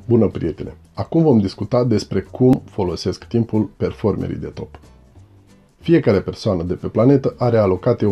Bună, prietene! Acum vom discuta despre cum folosesc timpul performerii de top. Fiecare persoană de pe planetă are alocate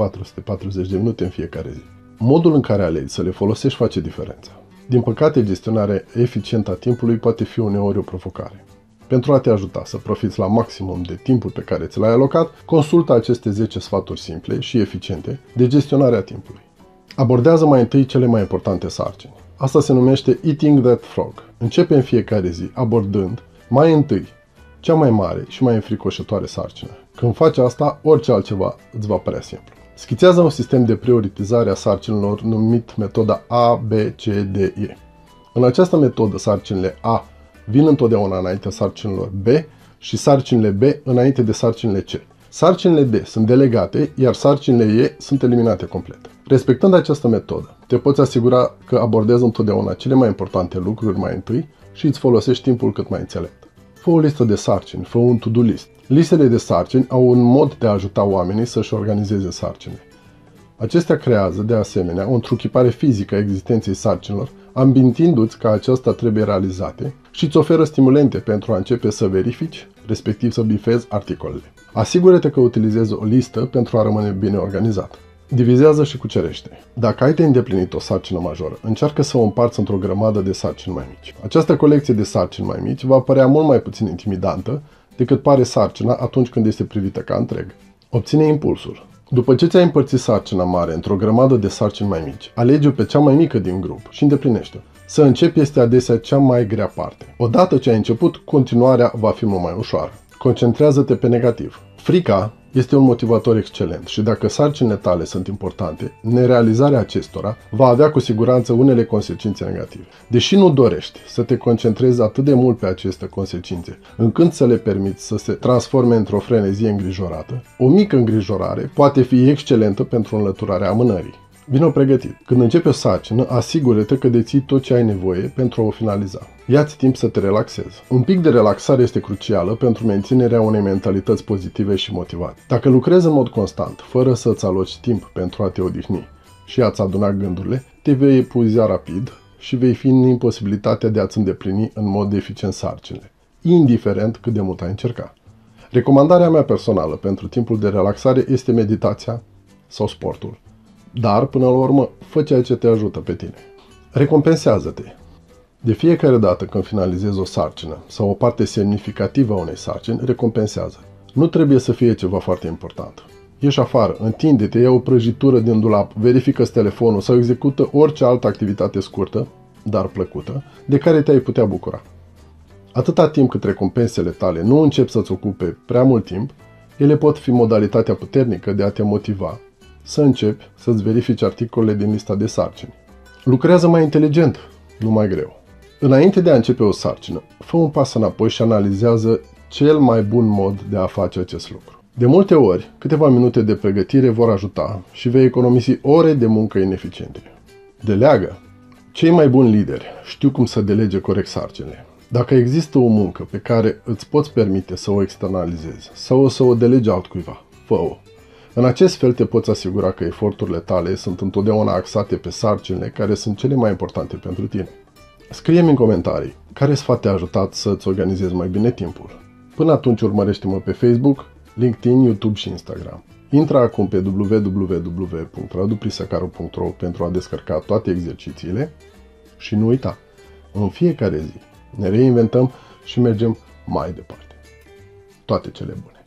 1440 de minute în fiecare zi. Modul în care alegi să le folosești face diferența. Din păcate, gestionarea eficientă a timpului poate fi uneori o provocare. Pentru a te ajuta să profiți la maximum de timpul pe care ți l-ai alocat, consultă aceste 10 sfaturi simple și eficiente de gestionare a timpului. Abordează mai întâi cele mai importante sarcini. Asta se numește Eating That Frog. Începe în fiecare zi abordând mai întâi cea mai mare și mai înfricoșătoare sarcină. Când faci asta, orice altceva îți va părea simplu. Schițează un sistem de prioritizare a sarcinilor numit metoda A, B, C, D, E. În această metodă, sarcinile A vin întotdeauna înaintea sarcinilor B și sarcinile B înainte de sarcinile C. Sarcinile D sunt delegate, iar sarcinile E sunt eliminate complet. Respectând această metodă, te poți asigura că abordezi întotdeauna cele mai importante lucruri mai întâi și îți folosești timpul cât mai înțelept. Fă o listă de sarcini, fă un to-do list. Listele de sarcini au un mod de a ajuta oamenii să-și organizeze sarcinile. Acestea creează, de asemenea, o întruchipare fizică a existenței sarcinilor, amintindu-ți că acestea trebuie realizate și îți oferă stimulente pentru a începe să verifici, respectiv să bifezi articolele. Asigură-te că utilizezi o listă pentru a rămâne bine organizat. Divizează și cucerește. Dacă ai de îndeplinit o sarcină majoră, încearcă să o împarți într-o grămadă de sarcini mai mici. Această colecție de sarcini mai mici va părea mult mai puțin intimidantă decât pare sarcina atunci când este privită ca întreg. Obține impulsul. După ce ți-ai împărțit sarcina mare într-o grămadă de sarcini mai mici, alege-o pe cea mai mică din grup și îndeplinește-o. Să începi este adesea cea mai grea parte. Odată ce ai început, continuarea va fi mult mai ușoară. Concentrează-te pe negativ. Frica este un motivator excelent și dacă sarcinile tale sunt importante, nerealizarea acestora va avea cu siguranță unele consecințe negative. Deși nu dorești să te concentrezi atât de mult pe aceste consecințe, încât să le permiți să se transforme într-o frenezie îngrijorată, o mică îngrijorare poate fi excelentă pentru înlăturarea amânării. Vino pregătit. Când începi o sarcină, asigură-te că deții tot ce ai nevoie pentru a o finaliza. Ia-ți timp să te relaxezi. Un pic de relaxare este crucială pentru menținerea unei mentalități pozitive și motivate. Dacă lucrezi în mod constant, fără să-ți aloci timp pentru a te odihni și a-ți aduna gândurile, te vei epuiza rapid și vei fi în imposibilitatea de a-ți îndeplini în mod eficient sarcinile, indiferent cât de mult ai încerca. Recomandarea mea personală pentru timpul de relaxare este meditația sau sportul. Dar, până la urmă, fă ceea ce te ajută pe tine. Recompensează-te. De fiecare dată când finalizezi o sarcină sau o parte semnificativă a unei sarcini, recompensează. Nu trebuie să fie ceva foarte important. Ieși afară, întinde-te, ia o prăjitură din dulap, verifică-ți telefonul sau execută orice altă activitate scurtă, dar plăcută, de care te-ai putea bucura. Atâta timp cât recompensele tale nu încep să-ți ocupe prea mult timp, ele pot fi modalitatea puternică de a te motiva să începi să-ți verifici articolele din lista de sarcini. Lucrează mai inteligent, nu mai greu. Înainte de a începe o sarcină, fă un pas înapoi și analizează cel mai bun mod de a face acest lucru. De multe ori, câteva minute de pregătire vor ajuta și vei economisi ore de muncă ineficiente. Deleagă. Cei mai buni lideri știu cum să delege corect sarcinile. Dacă există o muncă pe care îți poți permite să o externalizezi sau să o delegi altcuiva, fă-o. În acest fel te poți asigura că eforturile tale sunt întotdeauna axate pe sarcinile care sunt cele mai importante pentru tine. Scrie-mi în comentarii care sfat te-a ajutat să-ți organizezi mai bine timpul. Până atunci urmărește-mă pe Facebook, LinkedIn, YouTube și Instagram. Intră acum pe www.raduprisăcaru.ro pentru a descărca toate exercițiile și nu uita, în fiecare zi ne reinventăm și mergem mai departe. Toate cele bune!